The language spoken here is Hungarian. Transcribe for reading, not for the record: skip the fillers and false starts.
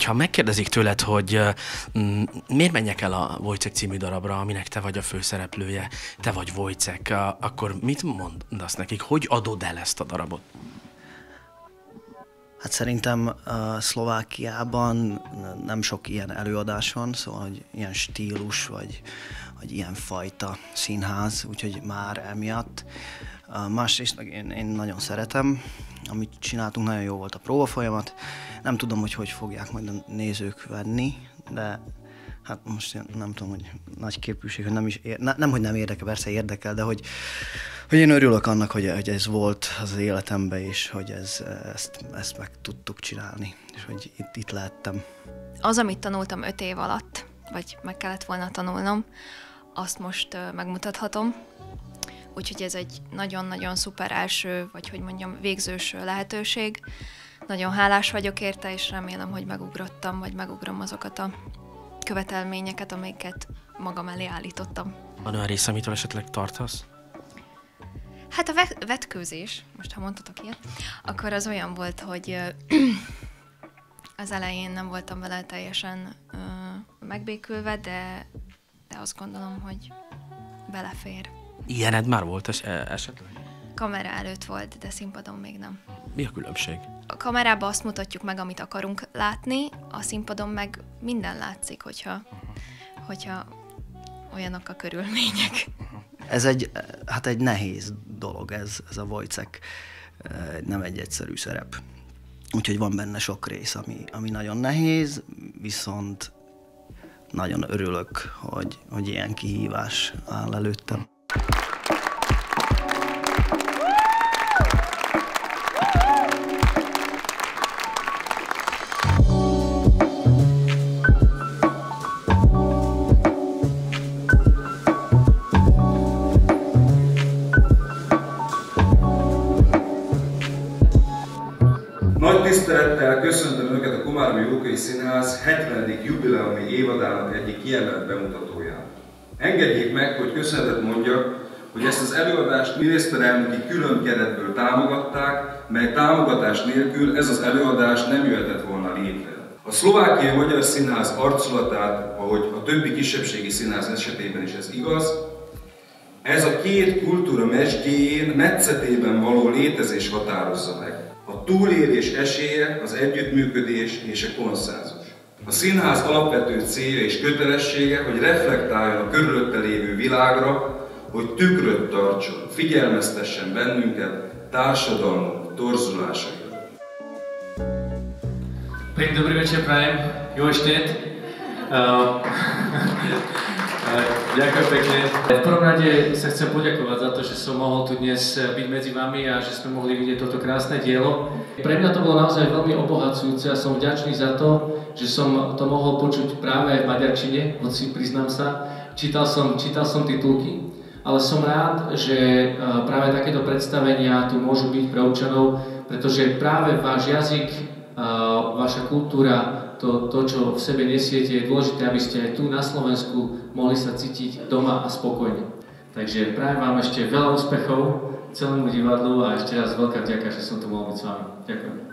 Hogyha megkérdezik tőled, hogy miért menjek el a Wojciech című darabra, aminek te vagy a főszereplője, te vagy Wojciech, akkor mit mondasz nekik? Hogy adod el ezt a darabot? Hát szerintem Szlovákiában nem sok ilyen előadás van, szóval hogy ilyen stílus, vagy ilyen fajta színház, úgyhogy már emiatt. Másrészt én nagyon szeretem, amit csináltunk, nagyon jó volt a próbafolyamat. Nem tudom, hogy fogják majd a nézők venni, de hát most nem tudom, hogy nagy képűség, hogy nem is hogy nem érdekel, persze érdekel, de hogy én örülök annak, hogy ez volt az életemben, és hogy ezt meg tudtuk csinálni, és hogy itt lehettem. Az, amit tanultam 5 év alatt, vagy meg kellett volna tanulnom, azt most megmutathatom. Úgyhogy ez egy nagyon-nagyon szuper első, vagy hogy mondjam, végzős lehetőség. Nagyon hálás vagyok érte, és remélem, hogy megugrottam, vagy megugrom azokat a követelményeket, amiket magam elé állítottam. Van olyan része, amitől esetleg tartasz? Hát a vetkőzés, most ha mondhatok ilyet, akkor az olyan volt, hogy az elején nem voltam vele teljesen megbékülve, de azt gondolom, hogy belefér. Ilyened már volt esetleg? Kamera előtt volt, de színpadon még nem. Mi a különbség? A kamerában azt mutatjuk meg, amit akarunk látni, a színpadon meg minden látszik, hogyha olyanok a körülmények. Ez egy nehéz dolog, ez a Wojciech, nem egy egyszerű szerep. Úgyhogy van benne sok rész, ami nagyon nehéz, viszont nagyon örülök, hogy ilyen kihívás áll előttem. Nagy tisztelettel köszöntöm Önöket a Komáromi Jókai Színház 70. jubileumi évadának egyik kiemelt bemutatóján. Engedjék meg, hogy köszönetet mondjak, hogy ezt az előadást miniszterelnöki külön keretből támogatták, mely támogatás nélkül ez az előadás nem jöhetett volna létre. A Szlovákiai Magyar Színház arculatát, ahogy a többi kisebbségi színház esetében is ez igaz, ez a két kultúra mesdjéjén, metszetében való létezés határozza meg. A túlélés esélye, az együttműködés és a konszenzus. A színház alapvető célja és kötelessége, hogy reflektáljon a körülötte lévő világra, hogy tükröt tartson, figyelmeztessen bennünket társadalmunk torzulásaira. Pekný dobrý večer prajem, jó estét. Ďakujem pekne. V prvom rade sa chcem poďakovať za to, že som mohol tu dnes byť medzi vami a že sme mohli vidieť toto krásne dielo. Pre mňa to bolo naozaj veľmi obohacujúce a som vďačný za to, že som to mohol počuť práve aj v maďarčine, hoci priznám sa, čítal som titulky, ale som rád, že práve takéto predstavenia tu môžu byť pre občanov, pretože práve váš jazyk, vaša kultúra, to, čo v sebe nesiete, je dôležité, aby ste aj tu na Slovensku mohli sa cítiť doma a spokojne. Takže prajem vám ešte veľa úspechov celému divadlu a ešte raz veľká vďaka, že som tu mohol byť s vami. Ďakujem.